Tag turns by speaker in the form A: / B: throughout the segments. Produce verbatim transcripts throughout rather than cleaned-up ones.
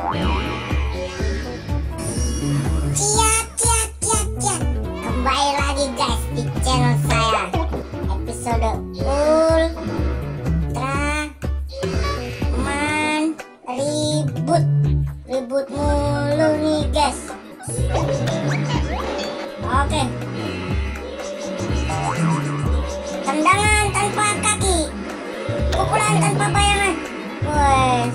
A: Ciat, ciat, ciat, ciat. Kembali lagi guys di channel saya. Episode Ultra Man Ribut. Ribut mulu nih guys. Oke. Tendangan tanpa kaki. Pukulan tanpa bayangan. Wes.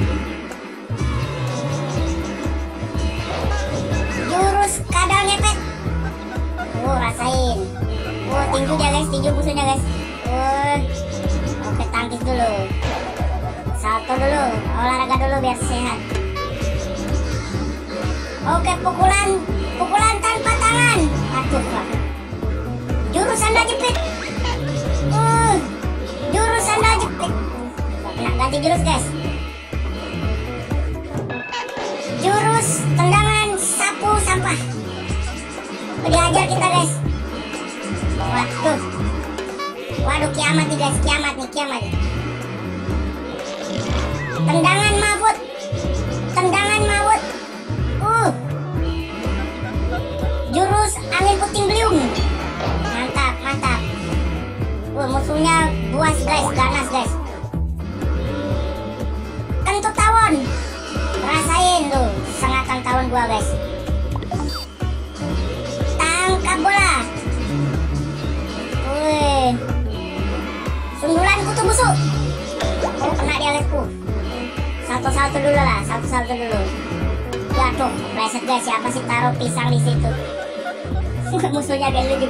A: Jurus kadal ngepet. Oh, rasain. Oh, tinju dia guys, tinju musuhnya guys. Oh. Oke, tangkis dulu. Salto dulu, olahraga dulu biar sehat. Oke, pukulan, pukulan tanpa tangan. Aduh, Pak. Jurus sandal jepit. Uh, jurus sandal jepit. Kena ganti jurus guys. Jurus tendangan sapu sampah. Diajar kita guys. Waduh. Waduh, kiamat nih guys, kiamat nih, kiamat. Tendangan mabut. Tendangan mabut. Uh. Jurus angin puting beliung. Mantap, mantap. Uh, musuhnya buas guys, ganas guys. Kentut tawon. Rasain tuh sengatan tawon gua guys. Tangkap bola. Wih. Sundulan kutu busuk. Oh, kena dia guys. Uh. Salto-salto dulu lah, salto-salto dulu. Waduh, pleset guys, siapa sih taruh pisang di situ? Musuhnya guys juga.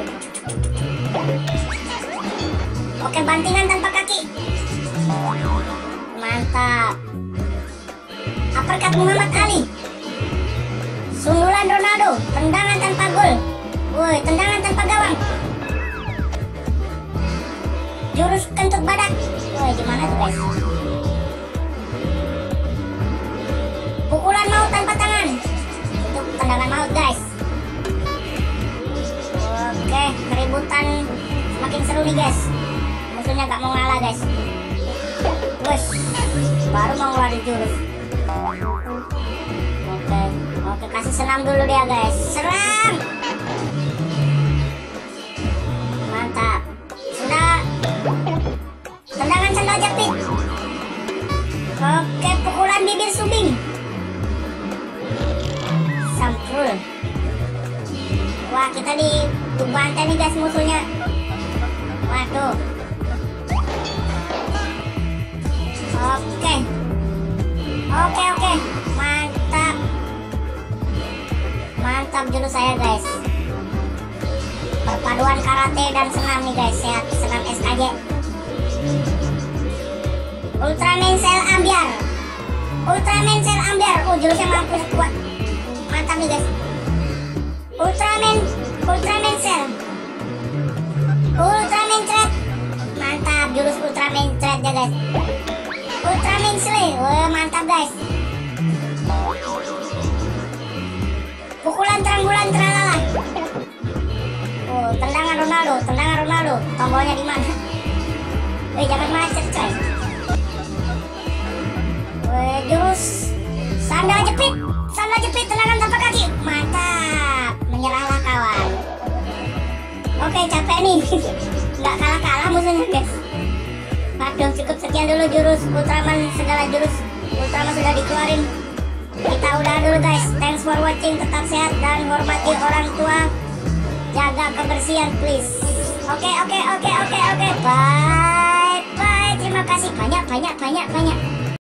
A: Oke, bantingan tanpa kaki. Mantap. Uppercut Muhammad Ali. Sundulan Ronaldo. Tendangan tanpa gol. Woi, tendangan tanpa gawang. Jurus kentut badak. Woi, gimana tuh guys? Pukulan maut tanpa tangan. Itu tendangan maut guys. Oke, keributan semakin seru nih guys. Musuhnya gak mau ngalah guys. Wes, baru mau ngeluarin jurus. Oke, oke, kasih senam dulu dia guys. Serang. Mantap. Sudah. Tendangan sandal jepit. Oke, pukulan bibir subing. Sampul. Wah, kita di bantai nih guys musuhnya. Waduh. Oke. Oke, oke. Mantap. Mantap jurus saya guys. Perpaduan karate dan senam nih guys. Sehat, senam S K J. Ultraman Cell Ambiar. Ultraman Cell Ambiar. Oh, jurusnya mampus kuat. Mantap nih guys. Ultraman Ultraman Cell. Ultraman Thread. Mantap jurus Ultraman Thread ya guys. Ultraman Slay. Wah, mantap guys. Pukulan teranggulan teralala. Oh, tendangan Ronaldo, tendangan Ronaldo. Tombolnya di mana? Eh, jangan macet coy. Wah, jurus sandal jepit. Sandal jepit, tendangan tanpa kaki. Mantap. Menyerahlah kawan. Oke, capek nih. Nggak kalah-kalah musuhnya guys. Aduh, cukup sekian dulu jurus Ultraman. Segala jurus Ultraman sudah dikeluarin. Kita udah dulu guys. Thanks for watching. Tetap sehat dan hormati orang tua. Jaga kebersihan please. Oke, oke, oke, oke, oke. Bye, bye. Terima kasih banyak, banyak, banyak, banyak.